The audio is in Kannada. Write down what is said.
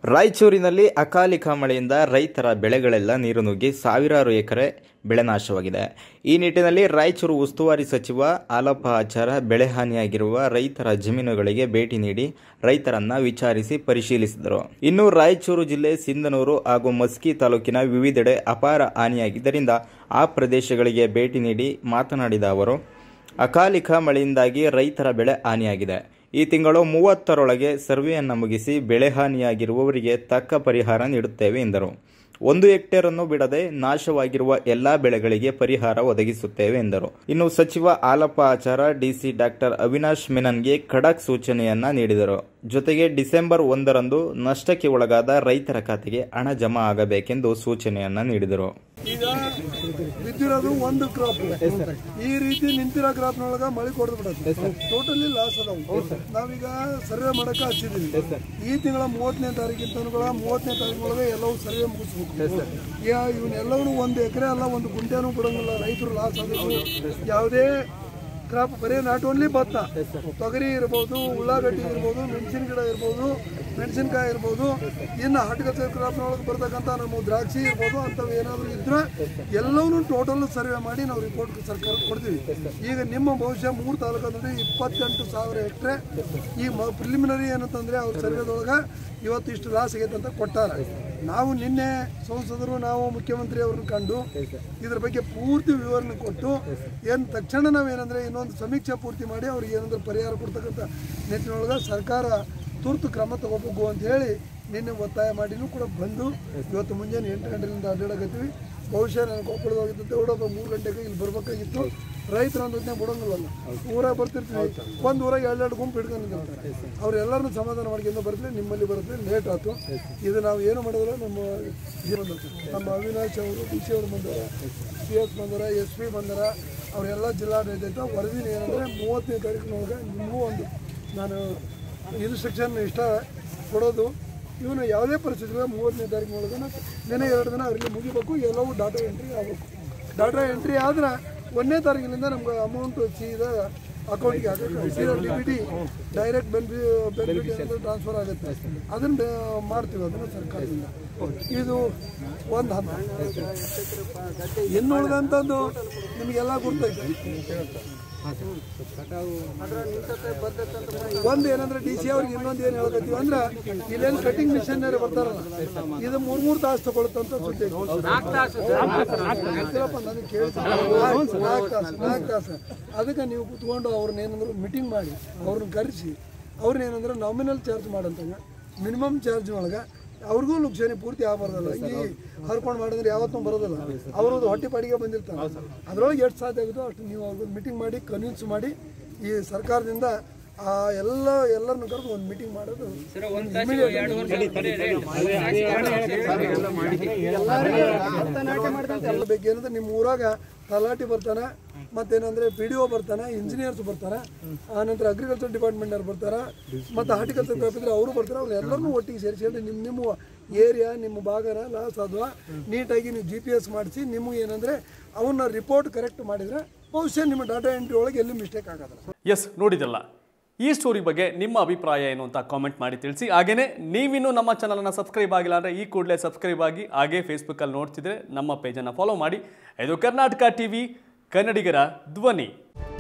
ರಾಯಚೂರಿನಲ್ಲಿ ಅಕಾಲಿಕ ಮಳೆಯಿಂದ ರೈತರ ಬೆಳೆಗಳೆಲ್ಲ ನೀರು ನುಗ್ಗಿ ಸಾವಿರಾರು ಎಕರೆ ಬೆಳೆ ನಾಶವಾಗಿದೆ. ಈ ನಿಟ್ಟಿನಲ್ಲಿ ರಾಯಚೂರು ಉಸ್ತುವಾರಿ ಸಚಿವ ಹಾಲಪ್ಪ ಆಚಾರ ಬೆಳೆ ಹಾನಿಯಾಗಿರುವ ರೈತರ ಜಮೀನುಗಳಿಗೆ ಭೇಟಿ ನೀಡಿ ರೈತರನ್ನ ವಿಚಾರಿಸಿ ಪರಿಶೀಲಿಸಿದರು. ಇನ್ನು ರಾಯಚೂರು ಜಿಲ್ಲೆ ಸಿಂಧನೂರು ಹಾಗೂ ಮಸ್ಕಿ ತಾಲೂಕಿನ ವಿವಿಧೆಡೆ ಅಪಾರ ಹಾನಿಯಾಗಿದ್ದರಿಂದ ಆ ಪ್ರದೇಶಗಳಿಗೆ ಭೇಟಿ ನೀಡಿ ಮಾತನಾಡಿದ ಅವರು, ಅಕಾಲಿಕ ಮಳೆಯಿಂದಾಗಿ ರೈತರ ಬೆಳೆ ಹಾನಿಯಾಗಿದೆ. ಈ ತಿಂಗಳು 30ರೊಳಗೆ ಸರ್ವೆಯನ್ನು ಮುಗಿಸಿ ಬೆಳೆ ಹಾನಿಯಾಗಿರುವವರಿಗೆ ತಕ್ಕ ಪರಿಹಾರ ನೀಡುತ್ತೇವೆ ಎಂದರು. 1 ಹೆಕ್ಟೇರ್ ಅನ್ನು ಬಿಡದೆ ನಾಶವಾಗಿರುವ ಎಲ್ಲಾ ಬೆಳೆಗಳಿಗೆ ಪರಿಹಾರ ಒದಗಿಸುತ್ತೇವೆ ಎಂದರು. ಇನ್ನು ಸಚಿವ ಹಾಲಪ್ಪ ಆಚಾರ ಡಿಸಿ ಡಾಕ್ಟರ್ ಅವಿನಾಶ್ ಮೆನನ್ಗೆ ಖಡಕ್ ಸೂಚನೆಯನ್ನ ನೀಡಿದರು. ಜೊತೆಗೆ ಡಿಸೆಂಬರ್ 1ರಂದು ನಷ್ಟಕ್ಕೆ ಒಳಗಾದ ರೈತರ ಖಾತೆಗೆ ಹಣ ಜಮಾ ಆಗಬೇಕೆಂದು ಸೂಚನೆಯನ್ನ ನೀಡಿದರು. ಈಗ ಬಿದ್ದಿರೋದು ಒಂದು ಕ್ರಾಪ್, ಈ ರೀತಿ ನಿಂತಿರೋ ಕ್ರಾಪ್ನೊಳಗ ಮಳೆ ಕೊಡ್ದು ಬಿಡುತ್ತೆ, ಟೋಟಲಿ ಲಾಸ್ ಅದಾವ. ನಾವೀಗ ಸರ್ವೆ ಮಾಡಕ ಹಚ್ಚಿದೀವಿ. ಈ ತಿಂಗಳ 30ನೇ ತಾರೀಕಿನ 30ನೇ ತಾರೀಕಿನೊಳಗೆ ಎಲ್ಲವೂ ಸರ್ವೆ ಮುಗಿಸ್ಬೇಕು. ಇವನ್ನೆಲ್ಲವೂ 1 ಎಕರೆ ಅಲ್ಲ, 1 ಗುಂಟೆನೂ ಬಿಡೋಂಗಿಲ್ಲ. ರೈತರು ಲಾಸ್ ಆಗಬೇಕು. ಯಾವುದೇ ಕ್ರಾಪ್ ಬರೀ ನಾಟ್ ಓನ್ಲಿ ಭತ್ತ, ತೊಗರಿ ಇರ್ಬೋದು, ಉಳ್ಳಾಗಡ್ಡಿ ಇರ್ಬೋದು, ಮೆಣಸಿನ ಗಿಡ ಇರ್ಬೋದು, ಮೆಣಸಿನಕಾಯಿ ಇರ್ಬೋದು, ಇನ್ನು ಹಾರ್ಟಿಕಲ್ಚರ್ ಕ್ರಾಪ್ನೊಳಗೆ ಬರ್ತಕ್ಕಂಥ ನಮ್ಮ ದ್ರಾಕ್ಷಿ ಇರ್ಬೋದು, ಅಂಥವು ಏನಾದರೂ ಇದ್ರೆ ಎಲ್ಲವನ್ನೂ ಟೋಟಲ್ ಸರ್ವೆ ಮಾಡಿ ನಾವು ರಿಪೋರ್ಟ್ ಸರ್ಕಾರ ಕೊಡ್ತೀವಿ. ಈಗ ನಿಮ್ಮ ಬಹುಶಃ 3 ತಾಲೂಕಲ್ಲಿ 28,000 ಹೆಕ್ಟ್ರೆ ಈ ಪ್ರಿಲಿಮಿನರಿ ಏನಂತಂದರೆ ಅವ್ರ ಸರ್ವೆದೊಳಗೆ ಇವತ್ತು ಇಷ್ಟು ಲಾಸ್ ಆಗೈತೆ ಅಂತ ಕೊಟ್ಟಾರೆ. ನಾವು ನಿನ್ನೆ ಸಂಸದರು ನಾವು ಮುಖ್ಯಮಂತ್ರಿ ಅವ್ರನ್ನ ಕಂಡು ಇದ್ರ ಬಗ್ಗೆ ಪೂರ್ತಿ ವಿವರಣೆ ಕೊಟ್ಟು ಏನು ತಕ್ಷಣ ನಾವೇನಂದರೆ ಇನ್ನೊಂದು ಸಮೀಕ್ಷೆ ಪೂರ್ತಿ ಮಾಡಿ ಅವ್ರಿಗೆ ಏನಂದ್ರೆ ಪರಿಹಾರ ಕೊಡ್ತಕ್ಕಂಥ ನಿಟ್ಟಿನೊಳಗೆ ಸರ್ಕಾರ ತುರ್ತು ಕ್ರಮ ತಗೋಬೇಕು ಅಂತ ಹೇಳಿ ನಿನ್ನೆ ಒತ್ತಾಯ ಮಾಡಿನೂ ಕೂಡ ಬಂದು ಇವತ್ತು ಮುಂಜಾನೆ 8 ಗಂಟೆಯಿಂದ ಅಡ್ಡಾಡಕತ್ತೀವಿ. ಬಹುಶಃ ನನಗೆ ಕೊಪ್ಪಳದಾಗಿದ್ದಂತೆ ಹುಡುಗ 3 ಗಂಟೆಗೆ ಇಲ್ಲಿ ಬರಬೇಕಾಗಿತ್ತು. ರೈತರ ಅಂದದ್ನೇ ಬಿಡೋಂಗಿಲ್ಲಲ್ಲ, ಊರಾಗ ಬರ್ತಿರ್ತೀವಿ, ಒಂದು ಊರಾಗ 2 ಗುಂಪು ಹಿಡ್ಕೊಂಡಿರ್ತಾರೆ. ಅವ್ರೆಲ್ಲರನ್ನೂ ಸಮಾಧಾನ ಮಾಡ್ಕೊಂಡು ಬರ್ತೀವಿ. ನಿಮ್ಮಲ್ಲಿ ಬರುತ್ತೆ, ಲೇಟ್ ಆಯ್ತು. ಇದು ನಾವು ಏನು ಮಾಡಿದ್ರೆ ನಮ್ಮ ಅವಿನಾಶ್ ಅವರು, ಡಿ ಸಿ ಅವರು ಬಂದಾರ, CS ಬಂದಾರ, SP ಬಂದಾರ, ಅವರೆಲ್ಲ ಜಿಲ್ಲಾಡಳಿತ ವರದಿನ ಏನಂದರೆ 30ನೇ ತಾರೀಕಿನೊಳಗೆ ನಿಮಗೂ ಒಂದು ನಾನು ಇನ್ಸ್ಟ್ರಕ್ಷನ್ ಇಷ್ಟ ಕೊಡೋದು, ಇವನು ಯಾವುದೇ ಪರಿಸ್ಥಿತಿ 30ನೇ ತಾರೀಕಿನೊಳಗೆ ದಿನ 2 ದಿನ ಅವರಿಗೆ ಮುಗಿಬೇಕು. ಎಲ್ಲವೂ ಡಾಟಾ ಎಂಟ್ರಿ ಆಗಬೇಕು. ಡಾಟಾ ಎಂಟ್ರಿ ಆದ್ರೆ 1ನೇ ತಾರೀಕಿನಿಂದ ನಮ್ಗೆ ಅಮೌಂಟ್ ಸೀದಾ ಅಕೌಂಟ್ಗೆ ಹಾಕಬೇಕು. ಸೀದಾ DBT ಡೈರೆಕ್ಟ್ ಬೆನಿಫಿಟ್ ಅಂತ ಟ್ರಾನ್ಸ್ಫರ್ ಆಗುತ್ತೆ. ಅದನ್ನು ಮಾಡ್ತೀವಿ, ಅದನ್ನು ಸರ್ಕಾರದಿಂದ. ಇದು ಒಂದು ಹಂತ. ಇನ್ನು ಉಳಿದಂಥದ್ದು ನಿಮಗೆಲ್ಲ ಗುರ್ತೈತೆ. ಒಂದು ಏನಂದ್ರೆ DC ಅವ್ರಿಗೆ ಇನ್ನೊಂದು ಏನು ಹೇಳ್ಕೊತೀವಿ ಅಂದ್ರೆ ಇಲ್ಲೇನು ಕಟಿಂಗ್ ಮಿಷನ್ ಬರ್ತಾರಲ್ಲ, ಇದು 3 ತಾಸು ತಗೊಳುತ್ತಂತ ಸುದ್ದಿ. 4 ತಾಸು. ಅದಕ್ಕೆ ನೀವು ಕುತ್ಕೊಂಡು ಅವ್ರನ್ನ ಏನಂದ್ರೆ ಮೀಟಿಂಗ್ ಮಾಡಿ ಅವ್ರನ್ನ ಕರೆಸಿ ಅವ್ರನ್ನೇನಂದ್ರೆ ನಾಮಿನಲ್ ಚಾರ್ಜ್ ಮಾಡಂತಂಗ ಮಿನಿಮಮ್ ಚಾರ್ಜ್ ಒಳಗೆ ಅವ್ರಿಗೂ ಲುಕ್ಷಣೆ ಪೂರ್ತಿ ಆಗಬಾರ್ದಲ್ಲ. ಈ ಹರ್ಕೊಂಡು ಮಾಡಿದ್ರೆ ಯಾವತ್ತೂ ಬರೋದಿಲ್ಲ. ಅವ್ರದ್ದು ಹೊಟ್ಟೆ ಪಾಡಿಗೆ ಬಂದಿರ್ತಾರೆ. ಅದರೊಳಗೆ ಎಷ್ಟು ಸಾಧ್ಯ ಆಗುತ್ತೋ ಅಷ್ಟು ನೀವು ಅವ್ರಿಗೆ ಮೀಟಿಂಗ್ ಮಾಡಿ ಕನ್ವಿನ್ಸ್ ಮಾಡಿ ಈ ಸರ್ಕಾರದಿಂದ ಎಲ್ಲರನ್ನು ಕರೆದು ಒಂದು ಮೀಟಿಂಗ್ ಮಾಡೋದು ಬೇಕೇನಂದ್ರೆ ನಿಮ್ಮ ಊರಾಗ ತಲಾಟಿ ಬರ್ತಾನೆ, ಮತ್ತೇನಂದ್ರೆ PDO ಬರ್ತಾನೆ, ಇಂಜಿನಿಯರ್ಸ್ ಬರ್ತಾರೆ, ಆನಂತರ ಅಗ್ರಿಕಲ್ಚರ್ ಡಿಪಾರ್ಟ್ಮೆಂಟ್ನವ್ರು ಬರ್ತಾರೆ, ಮತ್ತು ಹಾರ್ಟಿಕಲ್ಚರ್ ಕ್ರಾಪ್ ಇದ್ರೆ ಅವರು ಬರ್ತಾರೆ. ಅವ್ರು ಎಲ್ಲರನ್ನೂ ಒಟ್ಟಿಗೆ ಸೇರಿಸಿ ನಿಮ್ಮ ಏರಿಯಾ ನಿಮ್ಮ ಭಾಗನ ಲಾಸ್ ಆದ್ವಾ ನೀಟಾಗಿ ನೀವು GPS ಮಾಡಿಸಿ ನಿಮಗೆ ಏನಂದರೆ ಅವನ್ನ ರಿಪೋರ್ಟ್ ಕರೆಕ್ಟ್ ಮಾಡಿದರೆ ಬಹುಶಃ ನಿಮ್ಮ ಡಾಟಾ ಎಂಟ್ರಿ ಒಳಗೆ ಎಲ್ಲಿ ಮಿಸ್ಟೇಕ್ ಆಗೋದಿಲ್ಲ. ಎಸ್, ನೋಡಿದಲ್ಲ ಈ ಸ್ಟೋರಿ ಬಗ್ಗೆ ನಿಮ್ಮ ಅಭಿಪ್ರಾಯ ಏನು ಅಂತ ಕಾಮೆಂಟ್ ಮಾಡಿ ತಿಳಿಸಿ. ಹಾಗೆಯೇ ನೀವಿನ್ನೂ ನಮ್ಮ ಚಾನಲನ್ನು ಸಬ್ಸ್ಕ್ರೈಬ್ ಆಗಿಲ್ಲ ಅಂದರೆ ಈ ಕೂಡಲೇ ಸಬ್ಸ್ಕ್ರೈಬ್ ಆಗಿ, ಹಾಗೇ ಫೇಸ್ಬುಕ್ಕಲ್ಲಿ ನೋಡ್ತಿದ್ರೆ ನಮ್ಮ ಪೇಜನ್ನು ಫಾಲೋ ಮಾಡಿ. ಇದು ಕರ್ನಾಟಕ TV, ಕನ್ನಡಿಗರ ಧ್ವನಿ.